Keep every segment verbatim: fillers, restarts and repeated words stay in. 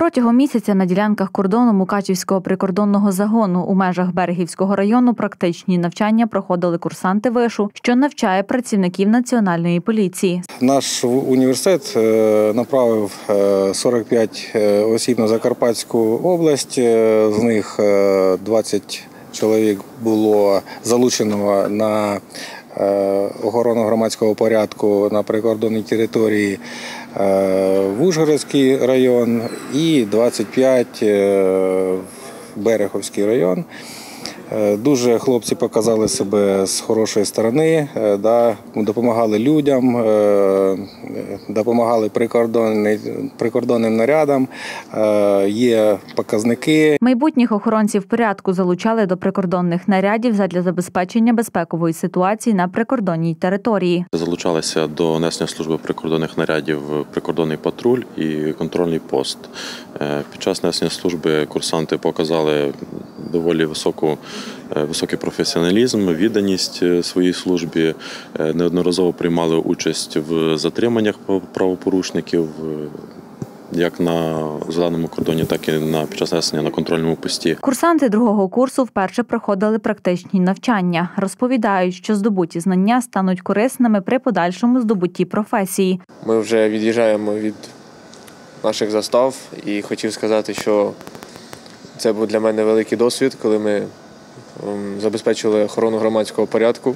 Протягом місяця на ділянках кордону Мукачівського прикордонного загону у межах Берегівського району практичні навчання проходили курсанти вишу, що навчає працівників Національної поліції. Наш університет направив сорок п'ять осіб на Закарпатську область, з них двадцять чоловік було залучено на охорону громадського порядку на прикордонній території в Ужгородський район і двадцять п'ять в Берегівський район. Дуже хлопці показали себе з хорошої сторони, допомагали людям, допомагали прикордонним нарядам, є показники. Майбутніх охоронців порядку залучали до прикордонних нарядів задля забезпечення безпекової ситуації на прикордонній території. Залучалися до несення служби прикордонних нарядів прикордонний патруль і контрольний пост. Під час несення служби курсанти показали доволі високу, високий професіоналізм, відданість своїй службі, неодноразово приймали участь в затриманнях правопорушників, як на зеленому кордоні, так і на під час несення на контрольному пості. Курсанти другого курсу вперше проходили практичні навчання. Розповідають, що здобуті знання стануть корисними при подальшому здобутті професії. Ми вже від'їжджаємо від наших застав і хотів сказати, що це був для мене великий досвід, коли ми забезпечили охорону громадського порядку.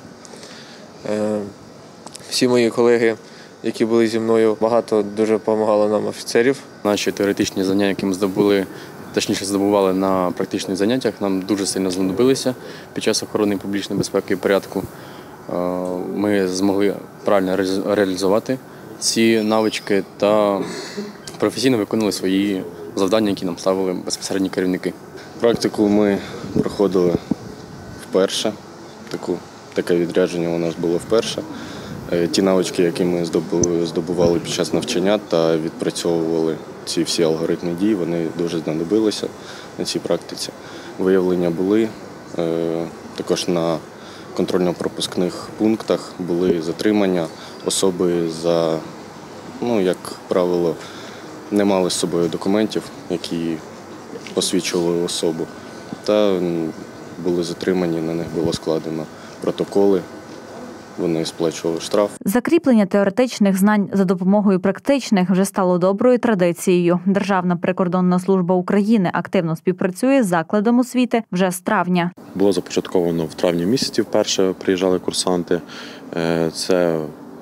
Всі мої колеги, які були зі мною, багато дуже допомагало нам офіцерів. Наші теоретичні знання, які ми здобули, точніше здобували на практичних заняттях, нам дуже сильно знадобилися під час охорони публічної безпеки і порядку. Ми змогли правильно реалізувати ці навички та професійно виконували свої завдання, які нам ставили безпосередні керівники. Практику ми проходили вперше. Таку, таке відрядження у нас було вперше. Ті навички, які ми здобували під час навчання та відпрацьовували ці всі алгоритми дій, вони дуже знадобилися на цій практиці. Виявлення були, також на контрольно-пропускних пунктах були затримання. Особи за, ну, як правило, не мали з собою документів, які посвідчували особу, та були затримані, на них було складено протоколи, вони сплачували штраф. Закріплення теоретичних знань за допомогою практичних вже стало доброю традицією. Державна прикордонна служба України активно співпрацює з закладом освіти вже з травня. Було започатковано в травні місяці, вперше приїжджали курсанти. Це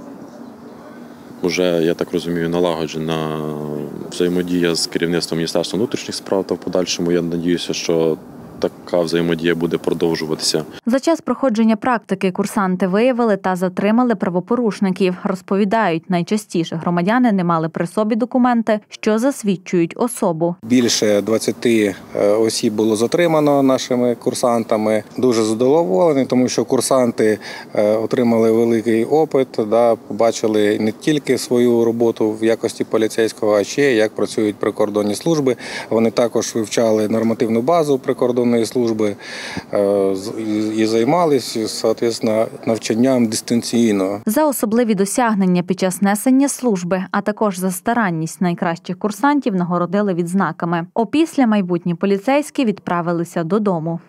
вже, я так розумію, налагоджена взаємодія з керівництвом Міністерства внутрішніх справ, та в подальшому я сподіваюся, що така взаємодія буде продовжуватися. За час проходження практики курсанти виявили та затримали правопорушників. Розповідають, найчастіше громадяни не мали при собі документи, що засвідчують особу. Більше двадцяти осіб було затримано нашими курсантами. Дуже задоволені, тому що курсанти отримали великий опит, да, побачили не тільки свою роботу в якості поліцейського, а ще як працюють прикордонні служби. Вони також вивчали нормативну базу прикордонної служби і займалися, відповідно, навчанням дистанційно. За особливі досягнення під час несення служби, а також за старанність найкращих курсантів нагородили відзнаками. Опісля майбутні поліцейські відправилися додому.